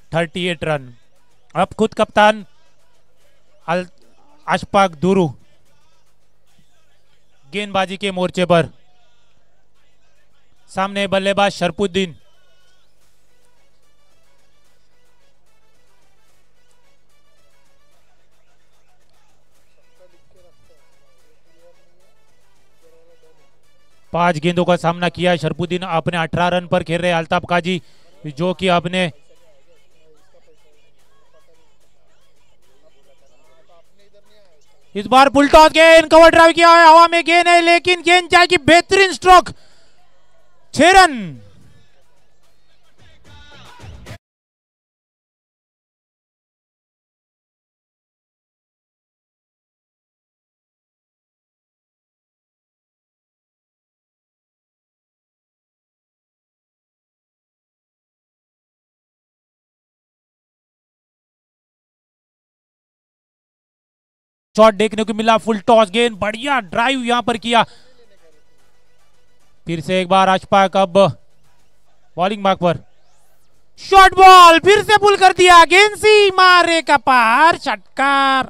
38 run. अब खुद कप्तान अशफाक दुरू गेंदबाजी के मोर्चे पर, सामने बल्लेबाज शरफुद्दीन। पांच गेंदों का सामना किया शरफुद्दीन, अपने 18 रन पर खेल रहे अल्ताफ काजी, जो कि अपने इस बार फुल टॉस गेंद, कवर ड्राइव किया है, हवा में गेंद है लेकिन गेंद जाएगी, बेहतरीन स्ट्रोक, 6 रन। शॉट देखने को मिला, फुल टॉस गेंद, बढ़िया ड्राइव यहां पर किया। फिर से एक बार अशफाक, अब बॉलिंग मार्क पर, शॉट बॉल, फिर से पुल कर दिया, गेंद सी मारे का पार, षटकार।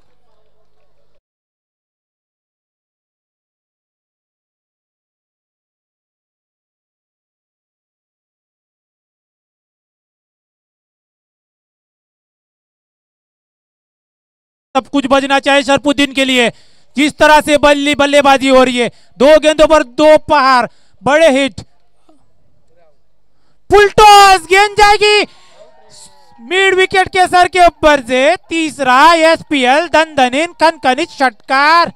सब कुछ बजना चाहिए शरफुद्दीन के लिए, जिस तरह से बल्लेबाजी हो रही है, 2 गेंदों पर 2 पहाड़, बड़े हिट, फुल टॉस, गेंद जाएगी मिड विकेट के सर के ऊपर से, तीसरा एसपीएल दनदनीन खनखनित षटकार।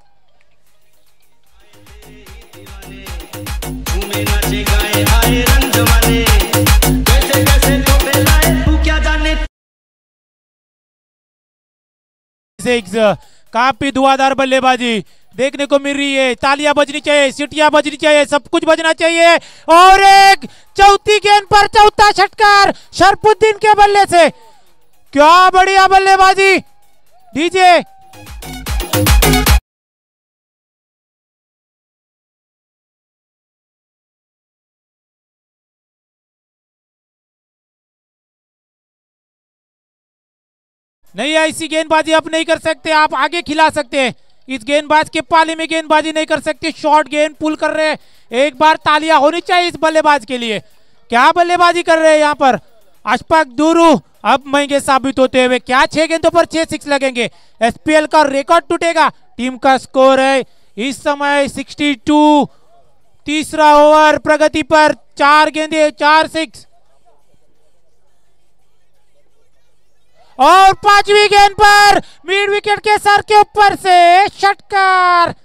काफी धुआंधार बल्लेबाजी देखने को मिल रही है, तालियां बजनी चाहिए, सीटियां बजनी चाहिए, सब कुछ बजना चाहिए। और एक चौथी गेंद पर चौथा षटकार शरफुद्दीन के बल्ले से, क्या बढ़िया बल्लेबाजी डीजे। नहीं, ऐसी गेंदबाजी आप नहीं कर सकते, आप आगे खिला सकते हैं, इस गेंदबाज के पाले में गेंदबाजी नहीं कर सकते, शॉर्ट गेंद पुल कर रहे हैं। एक बार तालियां होनी चाहिए इस बल्लेबाज के लिए, क्या बल्लेबाजी कर रहे हैं यहाँ पर अशफाक दुरू, अब महंगे साबित होते हुए, क्या 6 गेंदों पर 6 6 लगेंगे, एसपीएल का रिकॉर्ड टूटेगा। टीम का स्कोर है इस समय 62, तीसरा ओवर प्रगति पर, 4 गेंदे 4 6, और 5वीं गेंद पर मिड विकेट के सर के ऊपर से षटकार।